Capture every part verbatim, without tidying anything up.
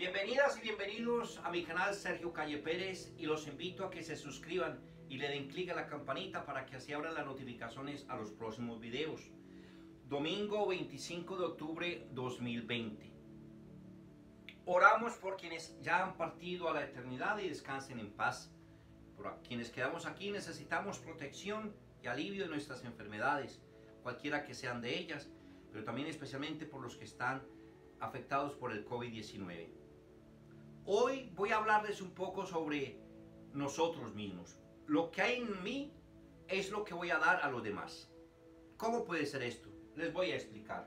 Bienvenidas y bienvenidos a mi canal Sergio Calle Pérez y los invito a que se suscriban y le den clic a la campanita para que así abran las notificaciones a los próximos videos. Domingo veinticinco de octubre dos mil veinte. Oramos por quienes ya han partido a la eternidad y descansen en paz. Por quienes quedamos aquí necesitamos protección y alivio de nuestras enfermedades, cualquiera que sean de ellas, pero también especialmente por los que están afectados por el COVID diecinueve. Hoy voy a hablarles un poco sobre nosotros mismos. Lo que hay en mí es lo que voy a dar a los demás. ¿Cómo puede ser esto? Les voy a explicar.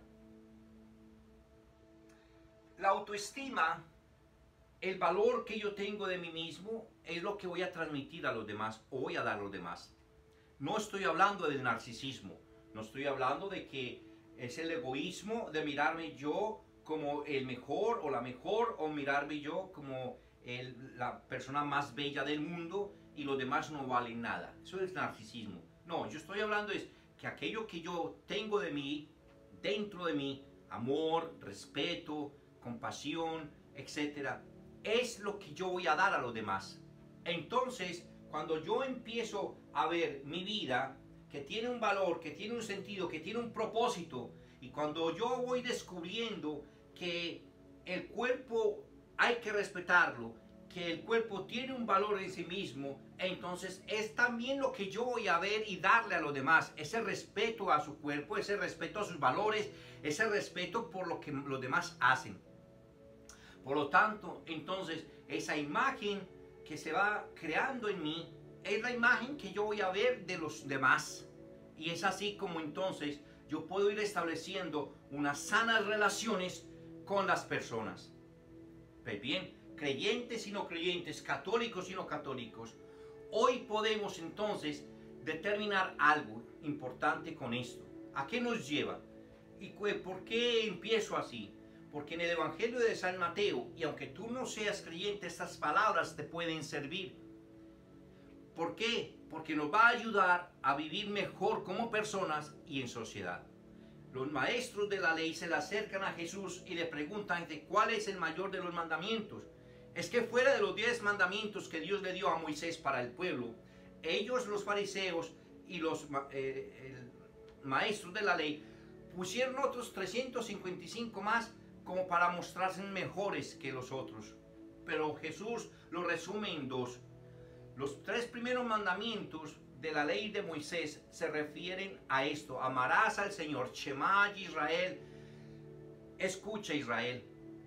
La autoestima, el valor que yo tengo de mí mismo, es lo que voy a transmitir a los demás o voy a dar a los demás. No estoy hablando del narcisismo, no estoy hablando de que es el egoísmo de mirarme yo como el mejor o la mejor, o mirarme yo como el, la persona más bella del mundo y los demás no valen nada. Eso es narcisismo. No, yo estoy hablando es que aquello que yo tengo de mí, dentro de mí, amor, respeto, compasión, etcétera, es lo que yo voy a dar a los demás. Entonces, cuando yo empiezo a ver mi vida, que tiene un valor, que tiene un sentido, que tiene un propósito, y cuando yo voy descubriendo que el cuerpo hay que respetarlo, que el cuerpo tiene un valor en sí mismo, entonces es también lo que yo voy a ver y darle a los demás, ese respeto a su cuerpo, ese respeto a sus valores, ese respeto por lo que los demás hacen. Por lo tanto, entonces, esa imagen que se va creando en mí es la imagen que yo voy a ver de los demás. Y es así como entonces yo puedo ir estableciendo unas sanas relaciones con las personas. Pues bien, creyentes y no creyentes, católicos y no católicos, hoy podemos entonces determinar algo importante con esto. ¿A qué nos lleva? ¿Y por qué empiezo así? Porque en el Evangelio de San Mateo, y aunque tú no seas creyente, estas palabras te pueden servir. ¿Por qué? Porque nos va a ayudar a vivir mejor como personas y en sociedad. Los maestros de la ley se le acercan a Jesús y le preguntan de cuál es el mayor de los mandamientos. Es que fuera de los diez mandamientos que Dios le dio a Moisés para el pueblo, ellos, los fariseos y los eh, maestros de la ley, pusieron otros trescientos cincuenta y cinco más como para mostrarse mejores que los otros. Pero Jesús lo resume en dos. Los tres primeros mandamientos de la ley de Moisés se refieren a esto: amarás al Señor, Shema Israel, escucha Israel,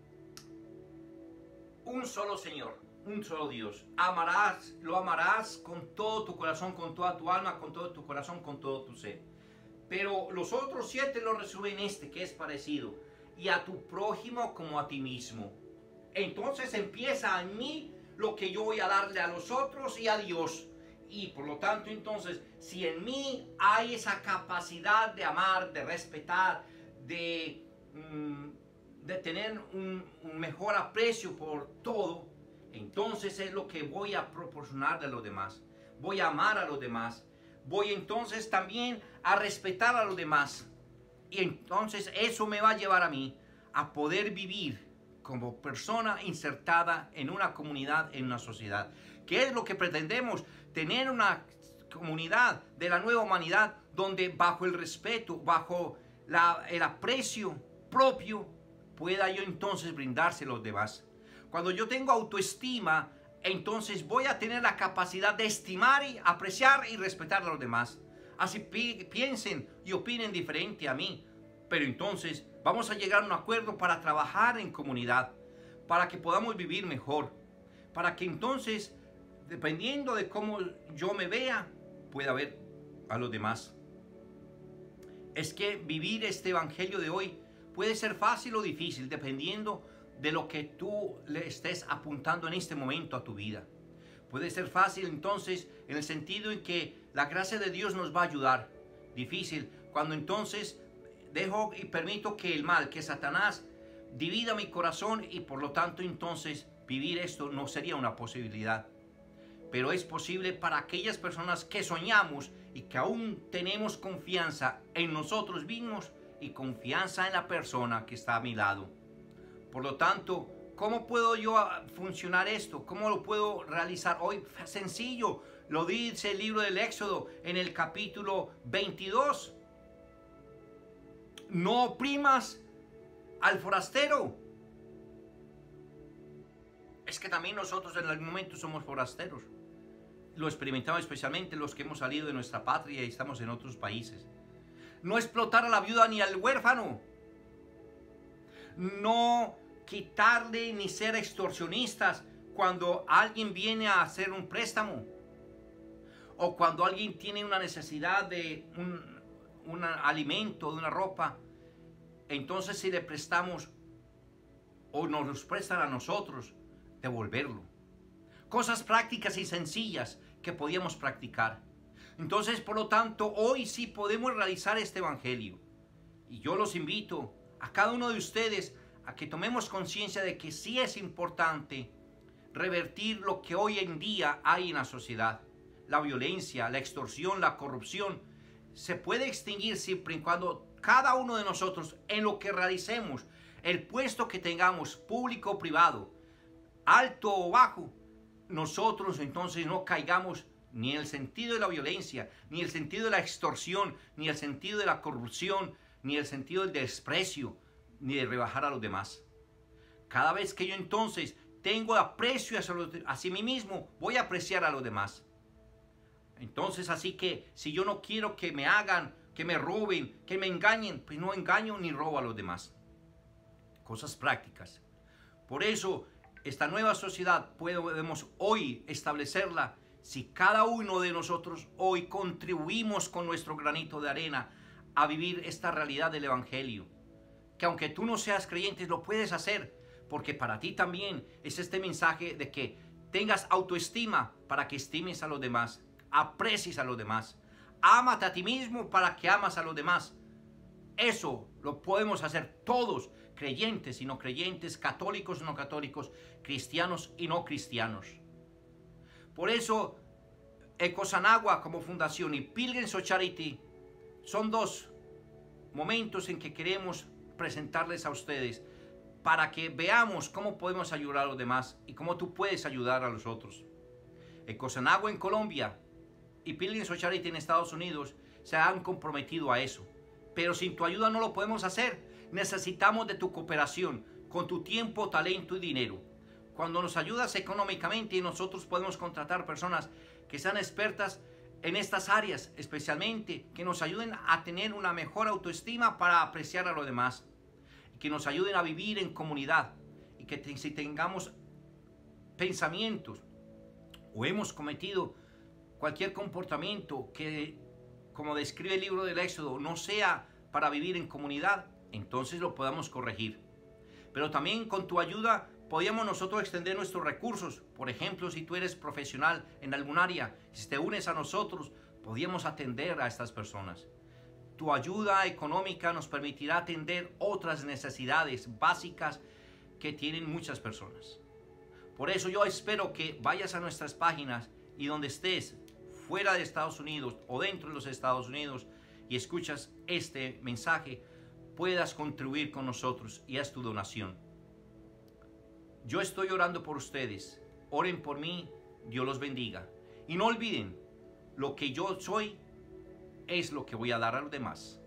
un solo Señor, un solo Dios, amarás, lo amarás con todo tu corazón, con toda tu alma, con todo tu corazón, con todo tu ser. Pero los otros siete lo resumen en este, que es parecido: y a tu prójimo como a ti mismo. Entonces empieza en mí lo que yo voy a darle a los otros y a Dios. Y por lo tanto, entonces, si en mí hay esa capacidad de amar, de respetar, de, mm, de tener un, un mejor aprecio por todo, entonces es lo que voy a proporcionar a los demás. Voy a amar a los demás. Voy entonces también a respetar a los demás. Y entonces eso me va a llevar a mí a poder vivir como persona insertada en una comunidad, en una sociedad. ¿Qué es lo que pretendemos? Tener una comunidad de la nueva humanidad donde bajo el respeto, bajo la, el aprecio propio, pueda yo entonces brindarse a los demás. Cuando yo tengo autoestima, entonces voy a tener la capacidad de estimar y apreciar y respetar a los demás. Así pi piensen y opinen diferente a mí, pero entonces vamos a llegar a un acuerdo para trabajar en comunidad, para que podamos vivir mejor, para que entonces, dependiendo de cómo yo me vea, pueda ver a los demás. Es que vivir este evangelio de hoy puede ser fácil o difícil, dependiendo de lo que tú le estés apuntando en este momento a tu vida. Puede ser fácil entonces en el sentido en que la gracia de Dios nos va a ayudar. Difícil cuando entonces dejo y permito que el mal, que Satanás divida mi corazón, y por lo tanto entonces vivir esto no sería una posibilidad. Pero es posible para aquellas personas que soñamos y que aún tenemos confianza en nosotros mismos y confianza en la persona que está a mi lado. Por lo tanto, ¿Cómo puedo yo funcionar esto? ¿Cómo lo puedo realizar hoy? Sencillo, lo dice el libro del Éxodo en el capítulo veintidós. No oprimas al forastero. Es que también nosotros en algún momento somos forasteros. Lo experimentamos especialmente los que hemos salido de nuestra patria y estamos en otros países. No explotar a la viuda ni al huérfano. No quitarle ni ser extorsionistas cuando alguien viene a hacer un préstamo. O cuando alguien tiene una necesidad de un, un alimento, de una ropa. Entonces si le prestamos o nos los prestan a nosotros, devolverlo. Cosas prácticas y sencillas que podíamos practicar. Entonces, por lo tanto, hoy sí podemos realizar este evangelio. Y yo los invito a cada uno de ustedes a que tomemos conciencia de que sí es importante revertir lo que hoy en día hay en la sociedad. La violencia, la extorsión, la corrupción se puede extinguir siempre y cuando cada uno de nosotros, en lo que realicemos, el puesto que tengamos, público o privado, alto o bajo, nosotros entonces no caigamos ni en el sentido de la violencia, ni en el sentido de la extorsión, ni en el sentido de la corrupción, ni en el sentido del desprecio, ni de rebajar a los demás. Cada vez que yo entonces tengo aprecio hacia, los, hacia mí mismo, voy a apreciar a los demás. Entonces, así que si yo no quiero que me hagan, que me roben, que me engañen, pues no engaño ni robo a los demás. Cosas prácticas. Por eso, esta nueva sociedad podemos hoy establecerla si cada uno de nosotros hoy contribuimos con nuestro granito de arena a vivir esta realidad del evangelio. Que aunque tú no seas creyente, lo puedes hacer, porque para ti también es este mensaje de que tengas autoestima para que estimes a los demás, aprecies a los demás, ámate a ti mismo para que amas a los demás. Eso lo podemos hacer todos, creyentes y no creyentes, católicos y no católicos, cristianos y no cristianos. Por eso, Ecosanagua como fundación y Pilgrims of Charity son dos momentos en que queremos presentarles a ustedes para que veamos cómo podemos ayudar a los demás y cómo tú puedes ayudar a los otros. Ecosanagua en Colombia y Pilgrims of Charity en Estados Unidos se han comprometido a eso. Pero sin tu ayuda no lo podemos hacer. Necesitamos de tu cooperación con tu tiempo, talento y dinero. Cuando nos ayudas económicamente, nosotros podemos contratar personas que sean expertas en estas áreas, especialmente que nos ayuden a tener una mejor autoestima para apreciar a los demás, y que nos ayuden a vivir en comunidad, y que te, si tengamos pensamientos o hemos cometido cualquier comportamiento que, como describe el libro del Éxodo, no sea para vivir en comunidad, entonces lo podamos corregir. Pero también con tu ayuda podríamos nosotros extender nuestros recursos. Por ejemplo, si tú eres profesional en algún área, si te unes a nosotros, podríamos atender a estas personas. Tu ayuda económica nos permitirá atender otras necesidades básicas que tienen muchas personas. Por eso yo espero que vayas a nuestras páginas y donde estés, fuera de Estados Unidos o dentro de los Estados Unidos, y escuchas este mensaje, puedas contribuir con nosotros y haz tu donación. Yo estoy orando por ustedes. Oren por mí. Dios los bendiga. Y no olviden, lo que yo soy es lo que voy a dar a los demás.